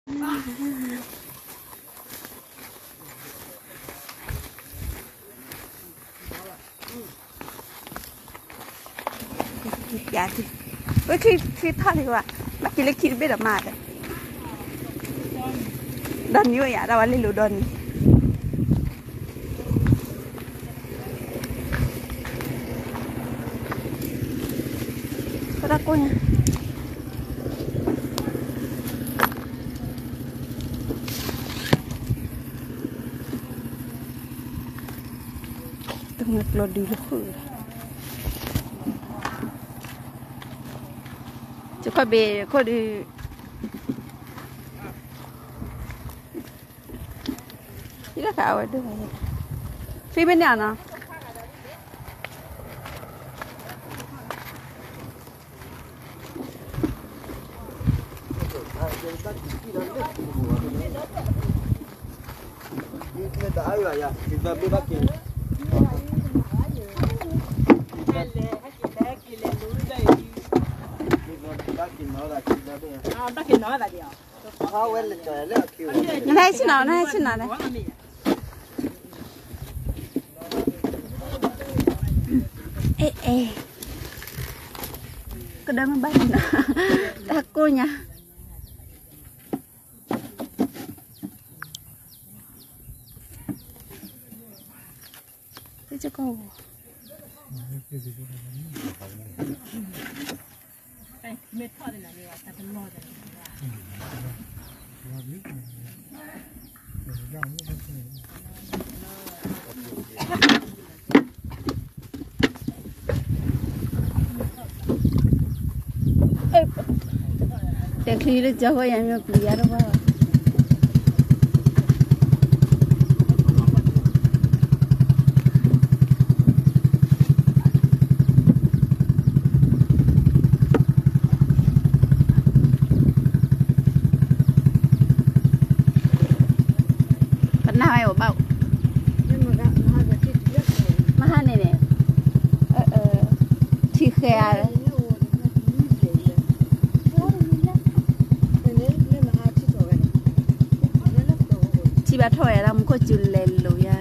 อย่าสิเว้ยคือทอดดีกว่ามากินเล็กคิดไม่ได้มาเลยดอนนี้ว่าอย่าเราวันเล่นหรือดอนก็ได้กุ้งต้องมาปลดดีลูกคือจะค่อยเบะค่อยดีที่ราคาไว้ด้วยฟรีเป็นอย่างนะนั่นให้ชินเอานั่นให้ชินเอาเลยเอ๊ะก็ได้มาบ้านนะตากูเนี่ยจะก็เม็ดทอดเลยนะนี่ว่าแต่เป็นหม้อเลยแต่คลีเลยจะว่ายังไม่เปลี่ยนหรือเปล่าBa thôi là một cô chùi lên luôn ya.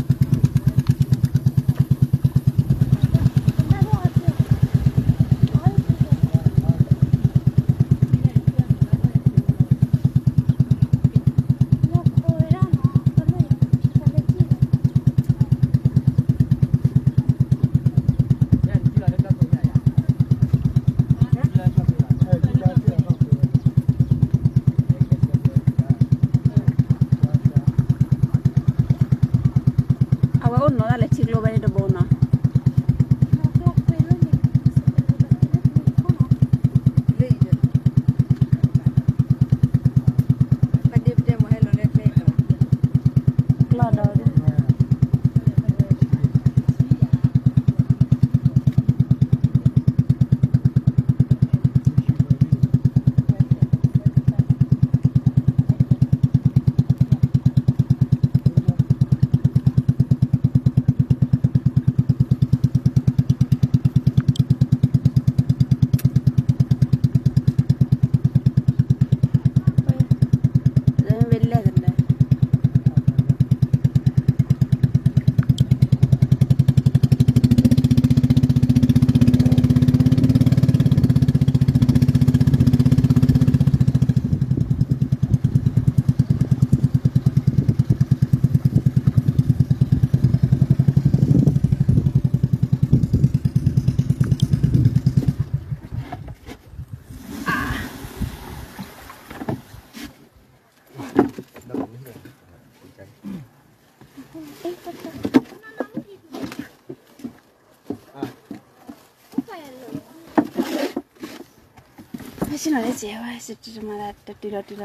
No dale chiclo verde bona. Xin lỗi chị ơi, chị mà là tira.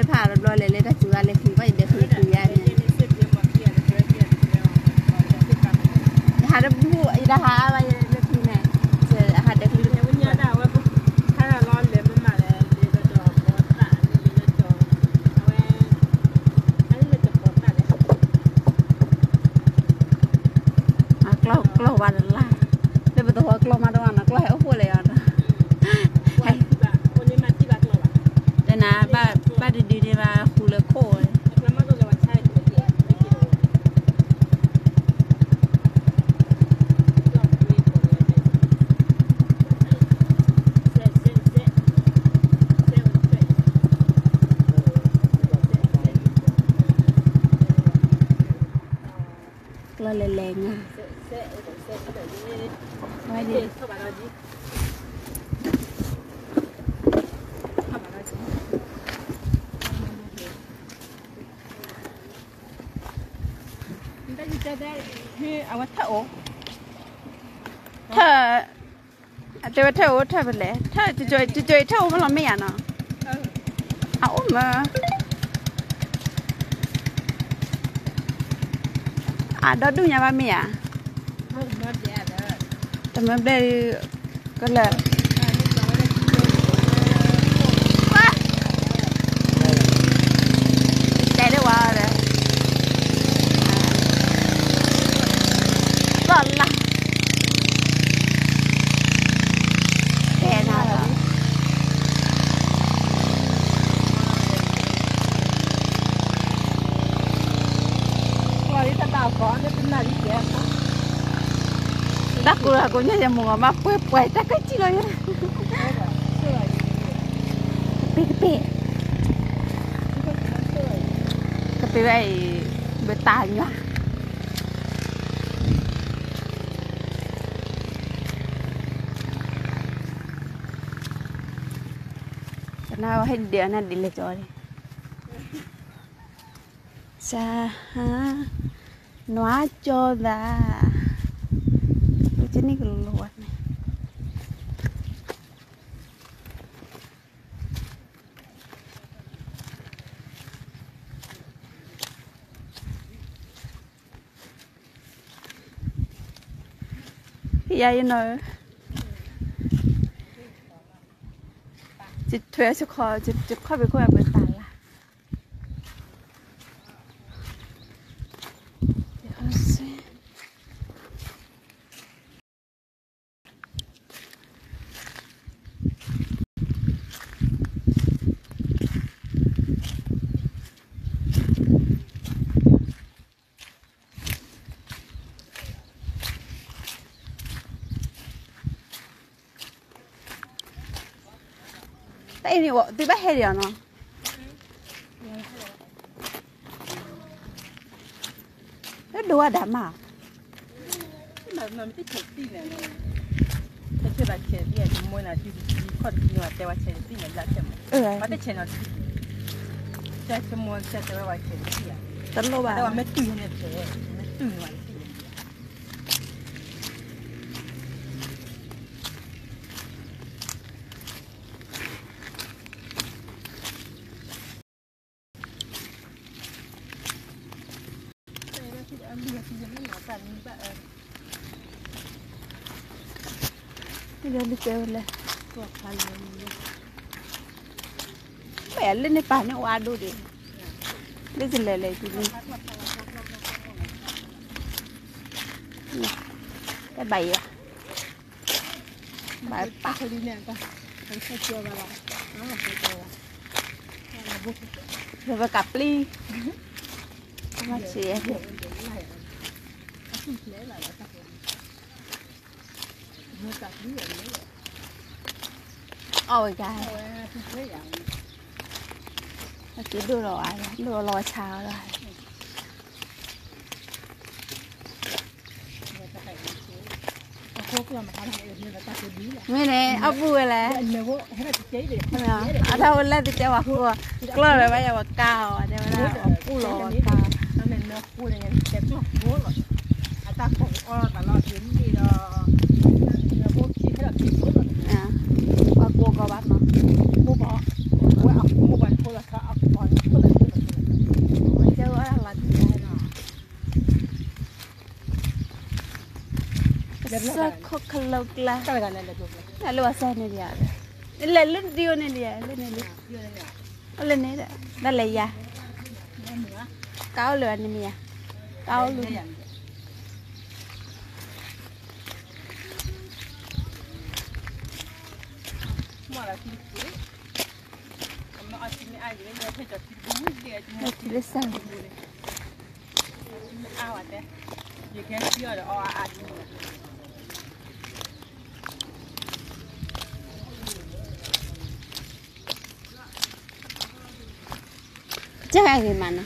ผ่าเรียบร้อยเลยถ้าจูอะไรคือว่าเดี๋ยวคือคือยาเนี่ยหาได้บูไอ้ราคาอะไรเดี๋ยวคือไหนเจอหาเดี๋ยวคือกล้าวันละเดี๋ยวไปตัวกล้ามาตรงนั้นกล้าให้เอาหัวเลยอ่ะแต่นะบ้านดีๆเนี่ยมาคูเลโก้กล้าแรงๆอ่ะไม่ดีเอาวัดเถอะถ้าแต่ว่าถ้าเป็นไรถ้าจะจอยถ้ามันเราไม่อ่ะเนาะเอามาđó đúng nhà ba mẹ à tầm em đây có là chạy đi qua rồi còn là đèn nào rồi đắc là cô nhớ mùa mà quay ta cái chi rồi cái này bê tài nhá nào hết điện này đi lấy cho đi sa ha nói cho là ini keluar nih. Iya ini. Chỉ thuê cho kho, chỉ kho bị kho bị tàn là. Ini kok tiba hari ya no. Nó đua đám à? Mà biết chụp tin này. Thế chứ là chèn đi thì mua là đi con đi mà để vào chèn tin là chèn. Mà để chèn nó chèn cho mua chèn để vào chèn đi à. Tấn lô bà. Để vào mấy tùy này chèn, mấy tùy vào. Ini dia kêu là bẻ lên này bà nó qua đôi đi lấy gì lại thì đi cái bầy à bầy bạc rồi vào cặp ly mà chị ôi trời chỉ đưa lò xào rồi nghe nè ốc vui là ở đâu lên thì cho vào cua cua rồi bây giờ vào cao để mà nó cua lò cao ta không có cả lo chuyện gì đó bố chi thế là chi số rồi qua cua có bắt mà mua bỏ mua ốc mua bánh mua là cả ốc bò Sa kokalok la. Cái này là được. Là lo sa ne dia. Le lu dio ne dia, le ne. Le ne da. Da le ya. Cao lửa ne mi ya. Cao lu. Mua là thịt bún. Mà ăn thịt ai vậy? Nhà thịt bún gì vậy? Thịt sa. À vậy. Gì cái kia là ăn. Chắc là gì mà nó.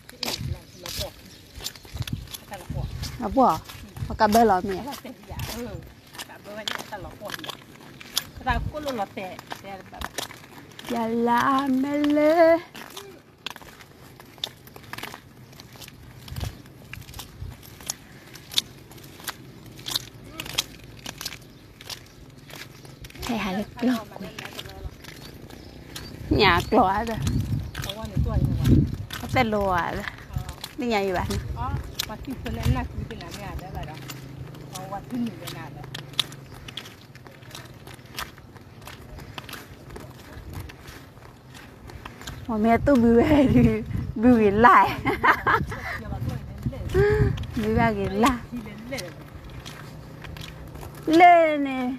À bò. Cả bơ lò mì. Cả bơ vậy ta lọ bò. Ta có lọ tè. Yalla mele. Thầy hai lực lọc. Nhà cỏ rồi. Tên lùa rồi. Đi nhà gì bạn? Mà khi phân lên là cứ làm nhà đó là đó. Qua thứ nhiều nhà đó. Mà mẹ tôi biểu hiện lại. Biểu hiện lại. Lên nè.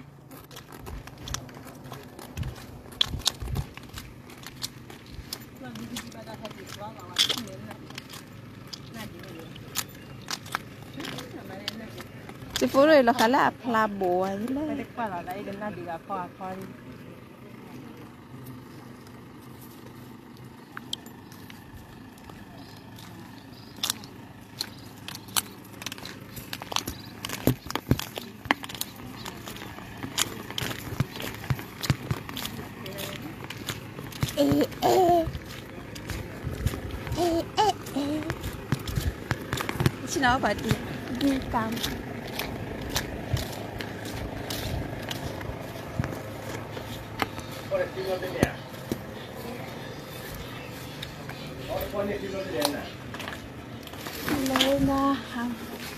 Chị Phú rồi là khá là pla bùa ấy đấy. Cái qua là đây đến là đi gặp qua đi. Chị nói bà đi cam. Hello na ham.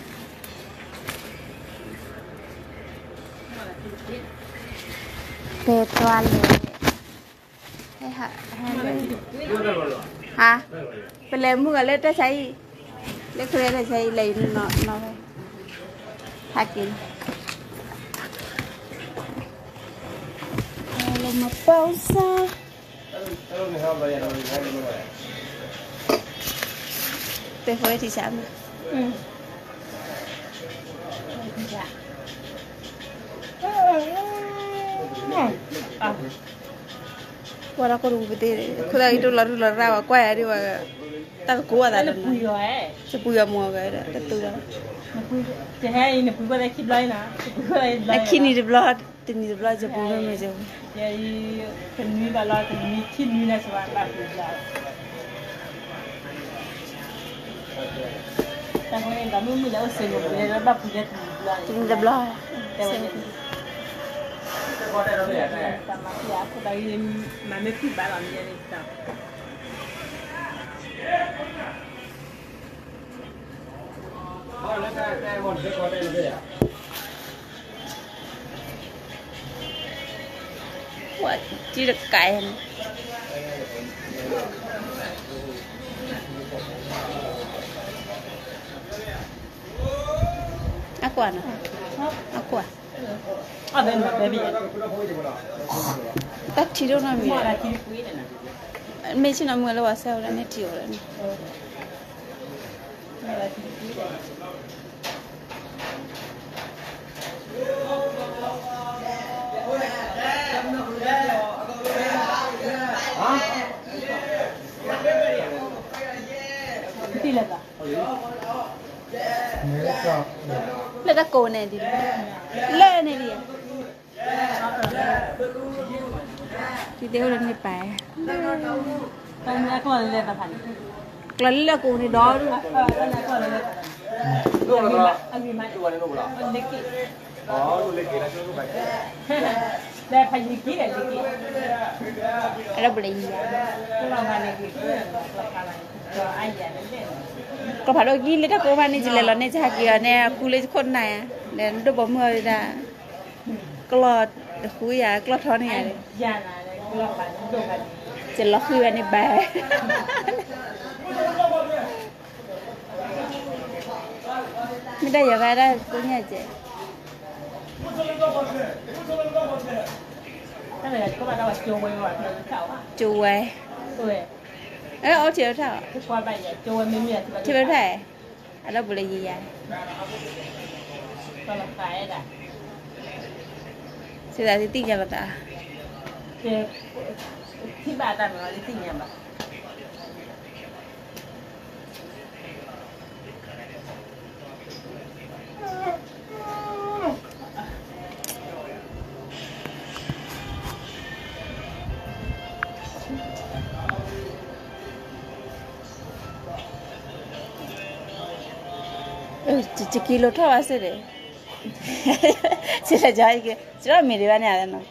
Tê toa lệ. Hả? Hả? Phải lấy mua lên tới xây. Lấy cái này xây lấy nó hakin. Kalau mau pausa. Teh boleh di sana. Wala ko rugi de. Kuda itu laru rawa kwa ya dia. Ta kuwa da. Se puya mo ga da. Tu da. Thế hay nè phụ bà kịp lại nè. Khi ni de blood, ni de blood je puya me je. Vậy cần mi bà lo cần mi kịp mi nè sao bà kịp lại. Ta không nên cảm ơn mi đã xem một cái đó bà phụ nhất Ni de blood. Mà mấy phụ bà làm gì vậy sao? What? Chỉ được cài. Aku à? Aku à? À bên mà baby. Tắt chỉ đâu nào Mua là chỉ quý này. Mấy chị nào mua là bao sao là nét chiều rồi. Tí là ta. Lấy cái cổ này đi. Lên này đi. Thì đeo lên cái bài. Con nhà con lên ta thành. Lần là cổ này đó đúng không? Con nhà con lên ta thành. Anh bị mày. Anh lấy kỹ. Đây phải lấy kỹ này lấy kỹ. Ada boleh ya. Cái lòng này lấy kỹ. Cho ai vậy đấy. Có phải đôi khi lấy các cô bạn này chỉ là lần này chỉ kia nè, cô lấy con này. nên đồ bò mưa ra clot khui à clot thon này dạ là lo phải đồ phải chỉ lo khui anh bé mình đây giờ về đây cũng nhà chị cái này có bạn đâu mà chùa mình mà thảo á chùa ấy ở chiều thảo cái qua bài vậy chùa mình miệt chiều thảo ở đâu bự gì vậy còn là phải là bây giờ thì tin nhà bà ta thì bà ta nói tin nhà bà chỉ kilo thôi à sẽ đấy chỉ là chơi cái chỉ là mình đi bán nhà đó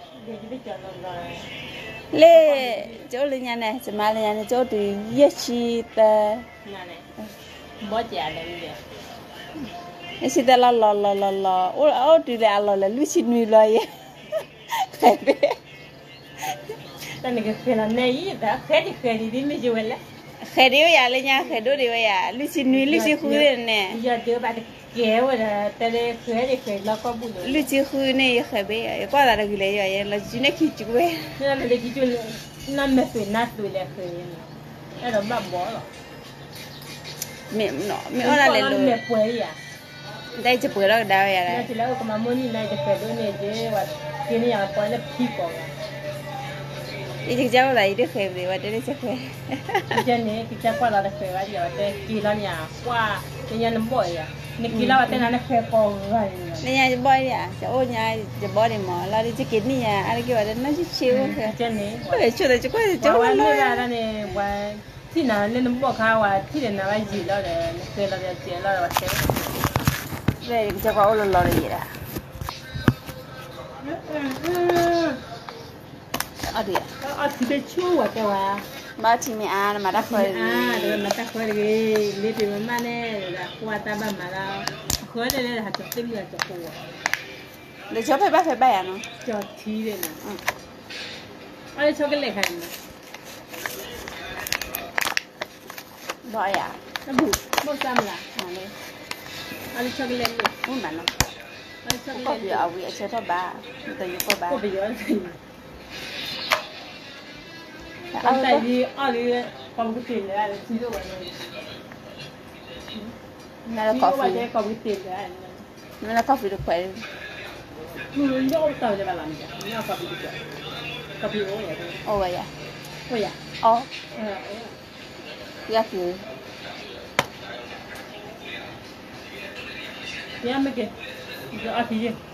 lê chỗ lên nhà này chỉ mà lên nhà này chỗ từ yết chi ta bỏ chả lên đi yết chi ta lo ô từ là lo là lúc xin nuôi lo vậy cái đấy ta này cái là này ta khé đi đi mới chịu vậy khé đi vậy lên nhà khé đôi đi vậy lúc xin nuôi lúc xin khui đây nè giờ chưa bạn kéo rồi ta đây khé lo có bún lúc xin khui này khé bé qua là cái này vậy là chỉ nên khi chụp về nên là cái chuyện năm mươi tuổi nát tuổi là khé cái đó băm bó rồi mẹ ở đây là mẹ quấy à đây chụp bữa đó đâu vậy này chỉ là cái mà muốn này cái khé đôi này chứ và cái này là quay là phi còn đi chơi cháu lại đi khé đi và đi chơi khé cái này cái cháu qua là khé vậy giờ đây kỳ là nhà qua cái nhà nấm bội à này kỳ là cái này khé còn vậy này nhà bơi à cháu nhà bơi đi mà là đi chơi kín đi nhà anh kêu là nó chỉ chill thôi cái này cái chỗ này chỗ này chỗ này là này và thì nào lên nấm bội khao à thì nào phải gì đó để khé là để chơi là vậy về cho có lo gì đó ở đi ở thì cái chú à cái à ba chị mẹ ăn mà đã khơi rồi mà ta khơi cái lấy từ mà này là qua ta ba mà là khơi đây là hạt chọc tinh là chọc cua để cháu phải bẻ nó cho thi đây nè ở đây cho cái lệ hành đòi à nó bự xăm là mà đi ở đây cho cái lệ muốn bán nó ở đây cho cái có lệ gì ở vị chơi thôi bà tự nhiên có bà có bây giờ thì ở đây đi ở đây còn cái tiền này là chỉ đâu vậy này là coffee còn cái tiền này này là coffee được khỏe nhau tao để bà làm gì nhau coffee được coffee ôi vậy ô vậy à ôi à ô cái gì ya mấy cái ở thì